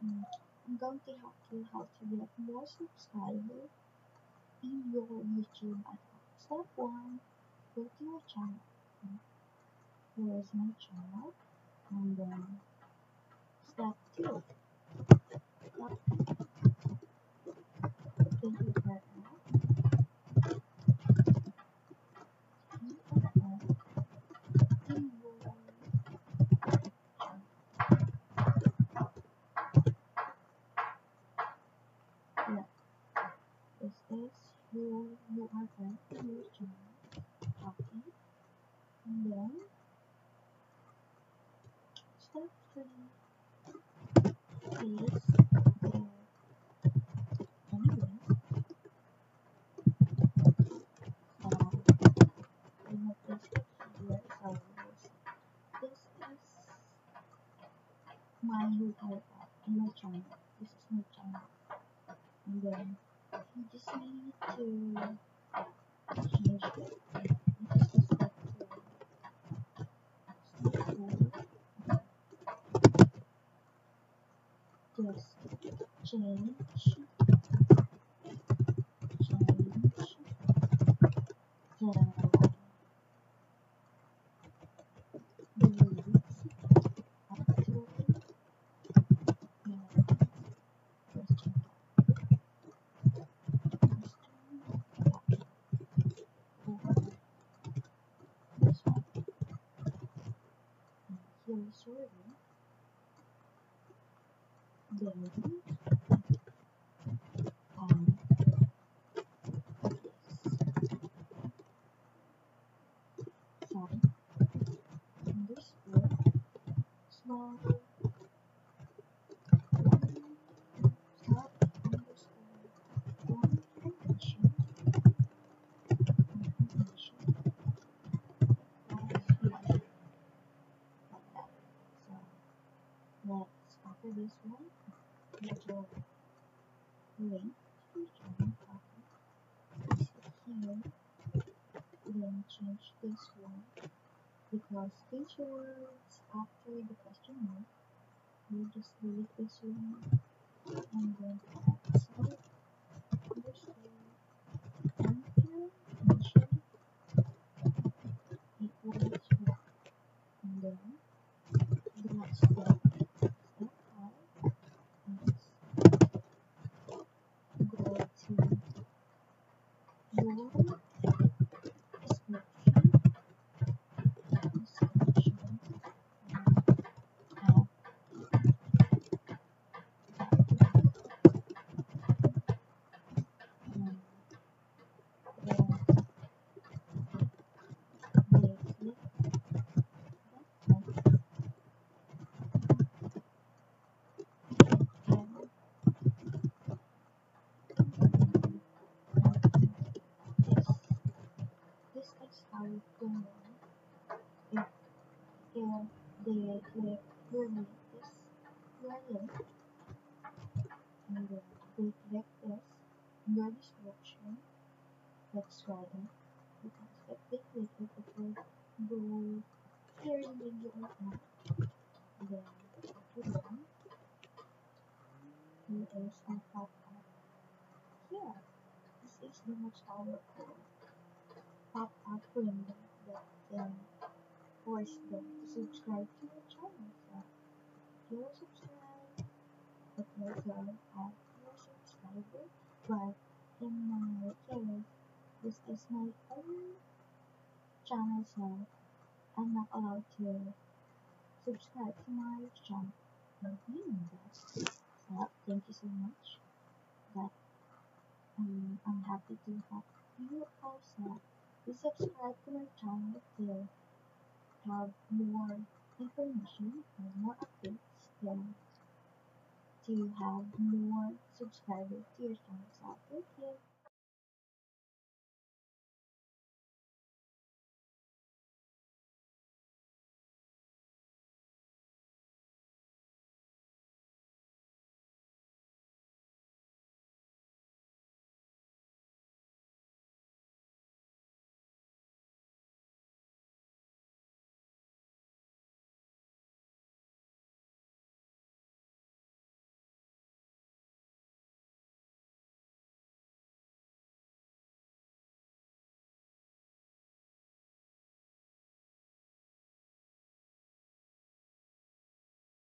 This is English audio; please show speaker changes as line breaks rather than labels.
I'm going to help you how to get more subscribers in your YouTube account. Step 1, go to your channel. Here is my channel. And then step 2, the URL. In your channel. This is your URL in your channel. Copy. And then step 3 is the anyway. I have this here, so this is my URL in my channel. This is my channel. And then you just need to change it. This is step 4. Step 4. Just change the lyrics up to question. This one. Here is your link. Then underscore small stop underscore one information like that. So let's copy this one, put your link to your channel, copy, paste it here, then change this one because these words after the question mark, you just delete this one and then add stop underscore information equals 1. And then the next step, step 5, is go to your description this is how it goes. If they click your link, your link, and then they click this in your description, let's try it. Because if they click it, it will go here in the URL. Then after that, here is a pop-up. Here, this is the most powerful pop-up window that can force them to subscribe to your channel. So if you're subscribed, it will go at your subscriber. But in my case, this is my own channel, so I'm not allowed to subscribe to my channel. But you know that. So thank you so much. But I'm happy to help you also to subscribe to my channel to have more information and more updates and to have more subscribers to your channel. So thank you.